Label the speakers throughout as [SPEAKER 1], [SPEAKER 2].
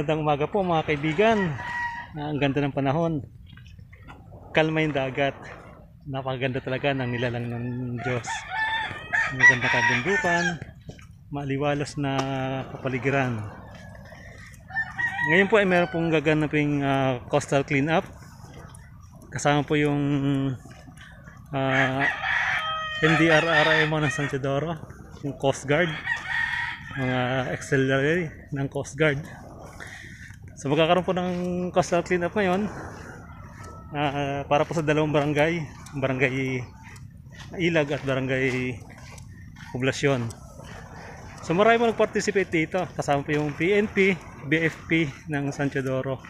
[SPEAKER 1] Magandang umaga po mga kaibigan. Ang ganda ng panahon. Kalma yung dagat. Napakaganda talaga ng nilalang ng Diyos. Maganda kabundukan, maliwalas na kapaligiran. Ngayon po ay meron pong gaganaping coastal cleanup. Kasama po yung NDRRMO ng San Teodoro, yung Coast Guard, mga auxiliary ng Coast Guard. So magkakaroon po ng coastal cleanup ngayon para po sa dalawang barangay, Barangay Ilag at Barangay Poblasyon. So marami po nag-participate dito, kasama po yung PNP, BFP ng San Teodoro.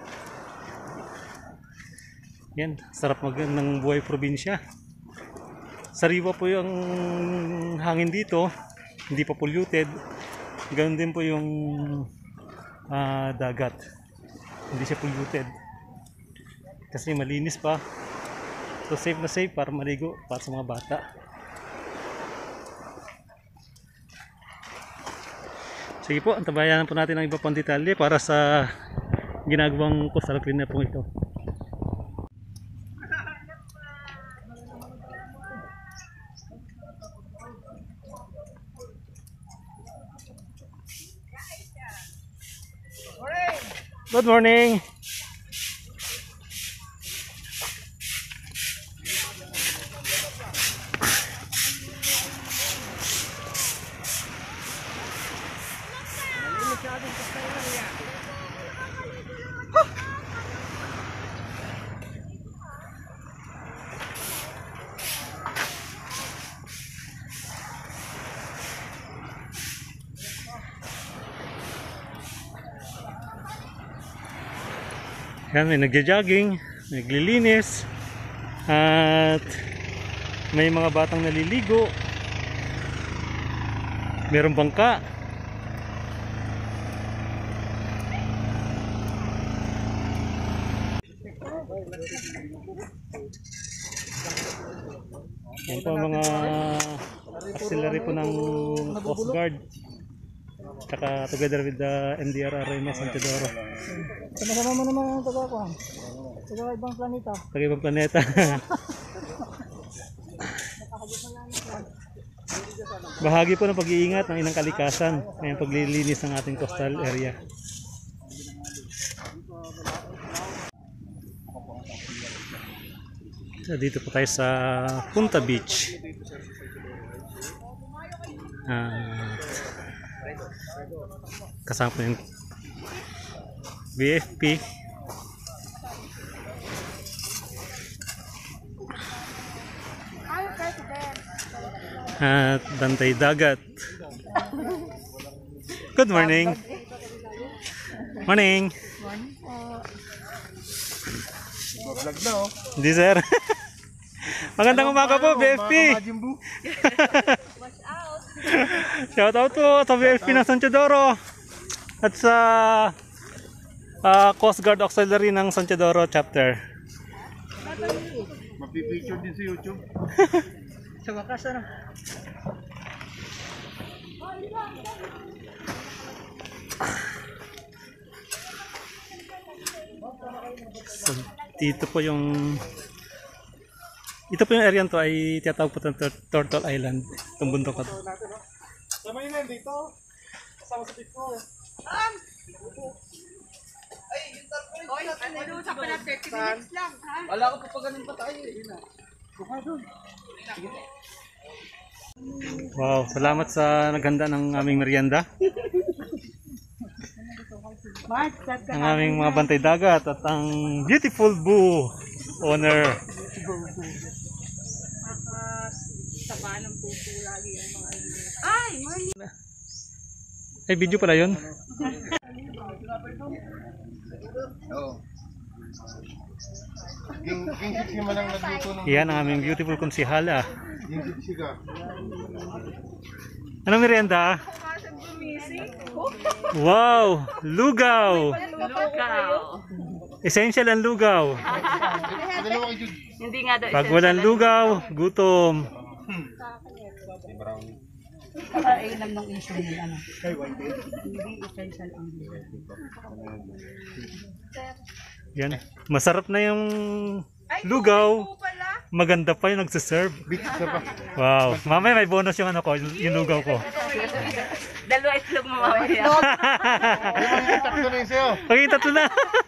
[SPEAKER 1] Yan, sarap ng buhay probinsya. Sariwa po yung hangin dito, hindi pa polluted. Ganoon din po yung dagat, hindi siya polluted kasi malinis pa. So safe na safe para maligo para sa mga bata. Sige po, antabayan po natin ang iba pang detalye para sa ginagawang coastal cleanup po ito. Good morning. Yan, may nagja-jogging, naglilinis, at may mga batang naliligo, mayroong bangka. Yan po mga auxiliary po ng Coast Guard, tsaka together with the NDRRMO San Teodoro.
[SPEAKER 2] Sama-sama mo naman ang taga-kuhan. Taga-ibang planeta.
[SPEAKER 1] Taga-ibang planeta. Bahagi po ng pag-iingat ng inang kalikasan, ngayong paglilinis ng ating coastal area. So, dito po tayo sa Punta Beach. Kasama po yung BFP. At Bantay Dagat. Good morning. Morning.
[SPEAKER 2] Vlog na oh.
[SPEAKER 1] Hindi sir. Magandang umaga po BFP. Shout out po sa BFP ng San Teodoro at sa Coast Guard Auxiliary ng San Teodoro chapter.
[SPEAKER 2] Mapipicture din sa YouTube. Sa wakas ano?
[SPEAKER 1] So, dito po yung ito po yung area to ay tinatawag po ng Turtle Island, itong bundok ito.
[SPEAKER 2] Sama yun lang dito. Kasama sa dito.
[SPEAKER 3] Oy, ano sa pala 30 minutes lang, ha?
[SPEAKER 2] Wala ko pa ganun pa tayo. Yun na. Kuha doon.
[SPEAKER 1] Wow, salamat sa naghanda ng aming merienda. Ang aming mga bantay dagat at ang beautiful boo owner.
[SPEAKER 3] Saba ng puso lagi ang mga ay, mali.
[SPEAKER 1] Ay, video pala yun.
[SPEAKER 2] Oo. King Sipsi man ang nagluto ng...
[SPEAKER 1] Yan ang aming beautiful konsihala.
[SPEAKER 2] King Sipsi ka.
[SPEAKER 1] Anong merienda? Wow! Lugaw!
[SPEAKER 3] Lugaw.
[SPEAKER 1] Essential ang lugaw.
[SPEAKER 3] Hindi nga daw.
[SPEAKER 1] Pag walang lugaw, gutom.
[SPEAKER 3] Kakailan ng issue ng ano. Hindi essential ang liver.
[SPEAKER 1] Yan. Masarap na yung lugaw. Maganda pa yung nagsiserve. Wow. Mamaya may bonus yung ano ko, yung lugaw ko.
[SPEAKER 3] Dalawa itlog mo mamaya.
[SPEAKER 1] Okay, tatlo na.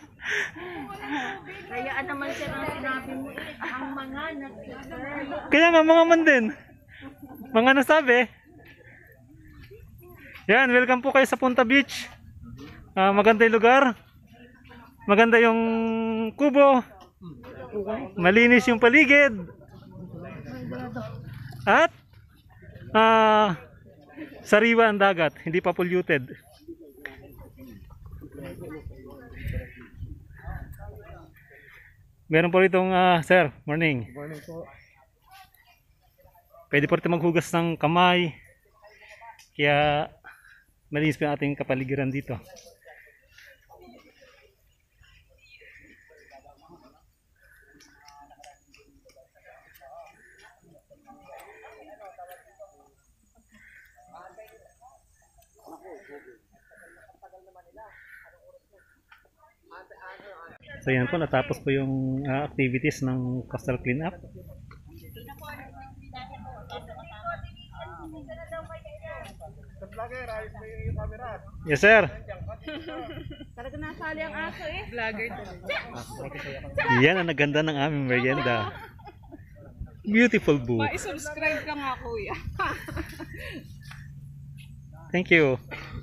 [SPEAKER 3] Kaya naman siya ng sinabi mo, ang mga nag-serve.
[SPEAKER 1] Kaya nga mga man din. Mga nasabi. Yan, welcome po kayo sa Punta Beach. Maganda yung lugar. Maganda yung kubo. Malinis yung paligid. At sariwa ang dagat, hindi pa polluted. Meron po ritong sir, morning.
[SPEAKER 2] Morning po.
[SPEAKER 1] Pwede po rin maghugas ng kamay. Kaya malinis po yung ating kapaligiran dito. So yan po, natapos po yung activities ng coastal cleanup. Yes sir.
[SPEAKER 3] Talaga nasali ang aso eh. Vlogger
[SPEAKER 1] Yan ang naganda ng aming merienda. Beautiful book.
[SPEAKER 3] I-subscribe ka nga kuya.
[SPEAKER 1] Thank you.